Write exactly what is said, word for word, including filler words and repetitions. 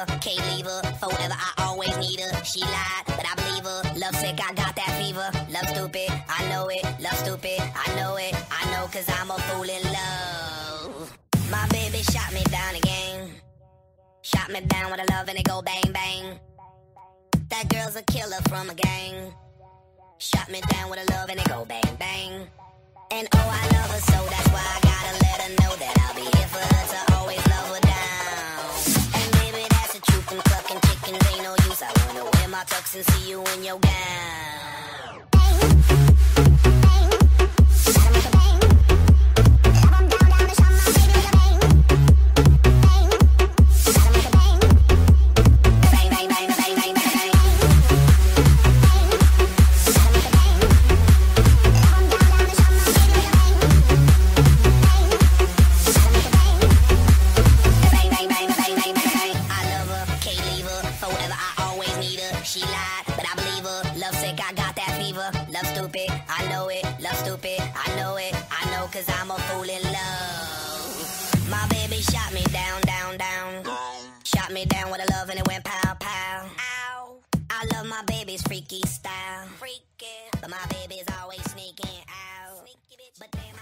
her, can't leave her. Forever, I always need her. She lied, but I believe her. Love sick, I got that fever. Love stupid, I know it. Love stupid, I know it. I know cause I'm a fool in love. My baby shot me down again. Shot me down with a love and it go bang bang. That girl's a killer from a gang. Shot me down with a love and it go bang bang. And oh, I love her so that's why I gotta let her know that I'll be here for her to always love her down. And baby, that's the truth, and clucking chickens ain't no use. I wanna wear my tux and see you in your gown. She lied, but I believe her. Love sick, I got that fever. Love stupid, I know it. Love stupid, I know it. I know cause I'm a fool in love. My baby shot me down, down, down. Shot me down with a love and it went pow, pow. Ow. I love my baby's freaky style. Freaky. But my baby's always sneaking out. Sneaky bitch. But damn.